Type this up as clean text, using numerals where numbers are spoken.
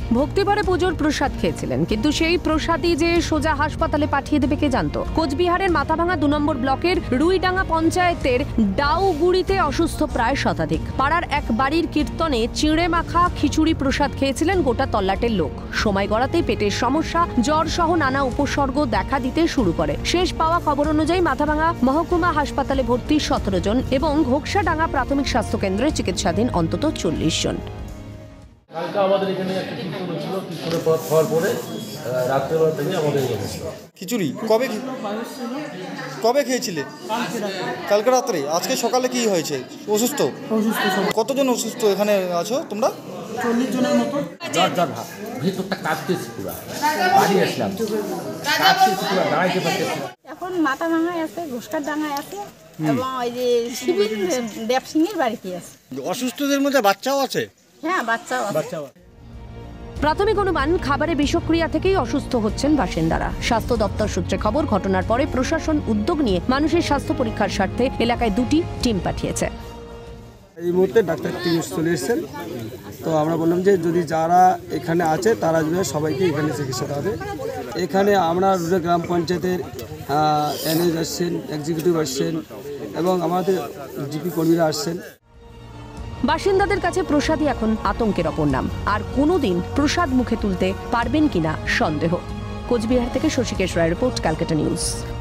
ভক্তিভরে পুজোর প্রসাদ খেয়েছিলেন, কিন্তু সেই প্রসাদই যে সোজা হাসপাতালে পাঠিয়ে দেবে কে জানতো। কোচবিহারের মাথাভাঙা 2 নম্বর ব্লকের রুইডাঙ্গা পঞ্চায়েতের ডাউগুড়িতে অসুস্থ প্রায় শতাধিক। পাড়ার এক বাড়ির কীর্তনে চিঁড়ে মাখা খিচুড়ি প্রসাদ খেয়েছিলেন গোটা তল্লাটের লোক। সময় গড়াতেই পেটের সমস্যা, জ্বর সহ নানা উপসর্গ দেখা দিতে শুরু করে। শেষ পাওয়া খবর অনুযায়ী মাথাভাঙা মহকুমা হাসপাতালে ভর্তি 17 জন এবং ঘোকসাডাঙ্গা প্রাথমিক স্বাস্থ্য কেন্দ্রে চিকিৎসাধীন অন্তত 40 জন। কালকে আমাদের এখানে একটা কীর্তন ছিল, কীর্তনের পর খাওয়ার পরে রাত্রেবেলা থেকে আমাদের খিচুড়ি কবে খেয়েছিলে? কালকে রাত্রে। আজকে সকালে কি হয়েছে? অসুস্থ? কতজন অসুস্থ এখানে আছো তোমরা? 40 জনের মতো। জ্বর ভিতরটা কাঁপতেছে পুরো, বাড়ি আসলাম কাঁপতেছে পুরো, দাঁড়াইতে পারতেছি। এখন মাথাভাঙায় আছে, ঘোষকারডাঙ্গায় আছে এবং ওই যে শিবির দেবসিংহের বাড়িতে আছে। অসুস্থদের মধ্যে বাচ্চাও আছে? হ্যাঁ, বাচ্চাও আছে। প্রাথমিক অনুমান, খাবারে বিষক্রিয়া থেকেই অসুস্থ হচ্ছেন বাসিন্দারা। স্বাস্থ্য দপ্তর সূত্রে খবর, ঘটনার পরে প্রশাসন উদ্যোগ নিয়ে মানুষের স্বাস্থ্য পরীক্ষার স্বার্থে এলাকায় 2টি টিম পাঠিয়েছে। এই মুহূর্তে ডাক্তার টিম চলে এসেছেন, তো আমরা বললাম যে যদি যারা এখানে আছে তারা যদি সবাইকে এখানে চিকিৎসা দেওয়া হবে। এখানে আমরা রুড়ে গ্রাম পঞ্চায়েতের এনএস আসছেন, এক্সিকিউটিভ আসছেন এবং আমাদের জিপি কর্মীরা আসছেন। বাসিন্দাদের কাছে প্রসাদই এখন আতঙ্কের অপর নাম। আর কোনোদিন প্রসাদ মুখে তুলতে পারবেন কিনা সন্দেহ। কোচবিহার থেকে শশীকেশ রায় রিপোর্ট, ক্যালকাটা নিউজ।